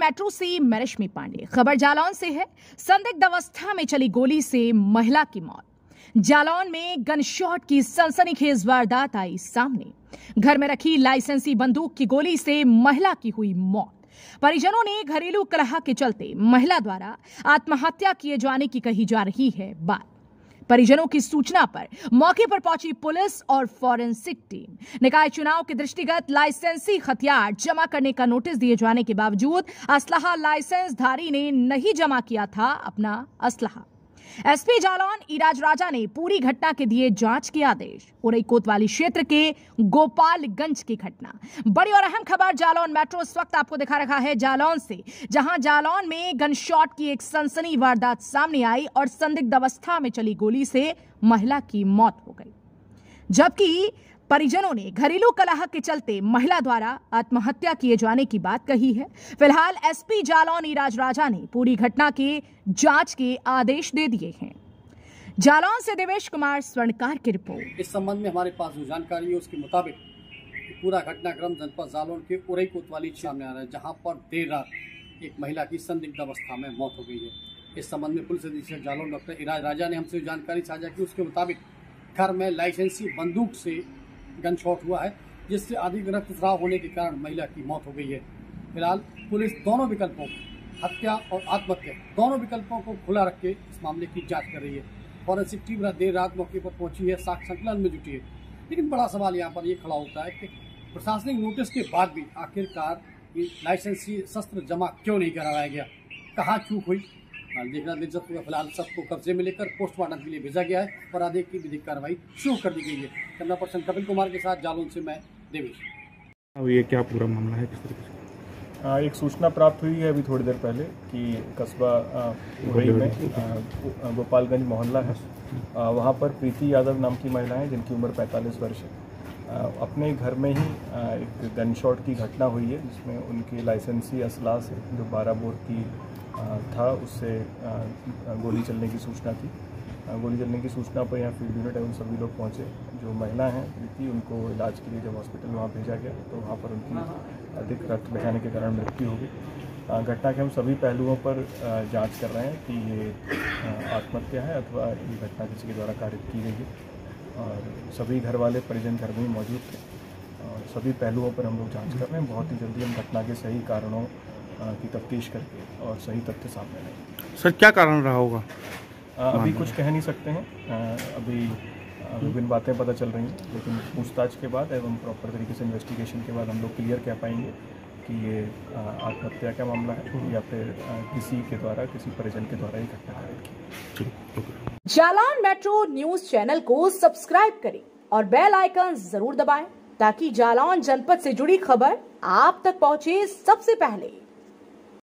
Metro से मैं रश्मि पांडे। खबर जालौन से है। संदिग्ध अवस्था में चली गोली से महिला की मौत। जालौन में गन शॉट की सनसनीखेज वारदात आई सामने। घर में रखी लाइसेंसी बंदूक की गोली से महिला की हुई मौत। परिजनों ने घरेलू कलह के चलते महिला द्वारा आत्महत्या किए जाने की कही जा रही है बात। परिजनों की सूचना पर मौके पर पहुंची पुलिस और फॉरेंसिक टीम। निकाय चुनाव के दृष्टिगत लाइसेंसी हथियार जमा करने का नोटिस दिए जाने के बावजूद असलहा लाइसेंस धारी ने नहीं जमा किया था अपना असलहा। एसपी जालौन इराज राजा ने पूरी घटना के दिए जांच के आदेश। उरई कोतवाली क्षेत्र के गोपालगंज की घटना। बड़ी और अहम खबर जालौन मेट्रो इस वक्त आपको दिखा रखा है जालौन से, जहां जालौन में गन शॉट की एक सनसनी वारदात सामने आई और संदिग्ध अवस्था में चली गोली से महिला की मौत हो गई, जबकि परिजनों ने घरेलू कलह के चलते महिला द्वारा आत्महत्या किए जाने की बात कही है। फिलहाल एसपी जालौन इराज राजा ने पूरी घटना के जांच के आदेश दे दिए हैं। जालौन से देवेश कुमार स्वर्णकार की रिपोर्ट। इस संबंध में हमारे पास जो जानकारी है उसके मुताबिक पूरा घटनाक्रम जनपद जालौन के उरई कोतवाली सामने आ रहा है, जहां पर देर रात एक महिला की संदिग्ध अवस्था में मौत हो गई है। इस संबंध में पुलिस अधीक्षक जालौन डॉक्टर इराज राजा ने हमसे जानकारी साझा की। उसके मुताबिक घर में लाइसेंसी बंदूक से गन शॉट हुआ है, जिससे अधिक रक्तस्राव होने के कारण महिला की मौत हो गई है। फिलहाल पुलिस दोनों विकल्पों, हत्या और आत्महत्या, दोनों विकल्पों को खुला रख के इस मामले की जांच कर रही है। फॉरेंसिक टीम देर रात मौके पर पहुंची है, साक्ष्य संकलन में जुटी है। लेकिन बड़ा सवाल यहाँ पर ये खड़ा होता है कि प्रशासनिक नोटिस के बाद भी आखिरकार ये लाइसेंसी शस्त्र जमा क्यों नहीं कराया गया, कहाँ चूक हुई, देखना दिलचस्प होगा। फिलहाल सबको कब्जे में लेकर पोस्टमार्टम के लिए भेजा गया है और आगे की विधिक कार्रवाई शुरू कर दी गई है। कैमरा पर्सन कपिल कुमार के साथ जालौन से मैं देवेश। ये क्या पूरा मामला है, किस तरीके से? एक सूचना प्राप्त हुई है अभी थोड़ी देर पहले कि कस्बा उरई में गोपालगंज मोहल्ला है, वहाँ पर प्रीति यादव नाम की महिला है जिनकी उम्र 45 वर्ष है। अपने घर में ही एक गन शॉट की घटना हुई है, जिसमें उनकी लाइसेंसी असलाह से जो 12 बोर की था उससे गोली चलने की सूचना थी। गोली चलने की सूचना पर यहाँ फील्ड यूनिट है उन सभी लोग पहुँचे। जो महिला हैं प्रीति, उनको इलाज के लिए जब हॉस्पिटल वहाँ भेजा गया तो वहाँ पर उनकी अधिक रक्त बहाने के कारण मृत्यु हो गई। घटना के हम सभी पहलुओं पर जांच कर रहे हैं कि ये आत्महत्या है अथवा ये घटना किसी के द्वारा कारित की गई है, और सभी घर वाले परिजन घर में मौजूद थे और सभी पहलुओं पर हम लोग जाँच कर रहे हैं। बहुत ही जल्दी हम घटना के सही कारणों की तफ्तीश करके और सही तथ्य सामने लाएंगे। सर क्या कारण रहा होगा? अभी कुछ कह नहीं सकते हैं, अभी विभिन्न बातें पता चल रही हैं, लेकिन पूछताछ के बाद एवं प्रॉपर तरीके से इन्वेस्टिगेशन के बाद हम लोग क्लियर कह पाएंगे कि ये आत्महत्या का मामला है या फिर किसी के द्वारा, किसी परिजन के द्वारा ये घटना घटित की। जालौन मेट्रो न्यूज चैनल को सब्सक्राइब करें और बेल आइकन जरूर दबाएं ताकि जालौन जनपद से जुड़ी खबर आप तक पहुंचे सबसे पहले।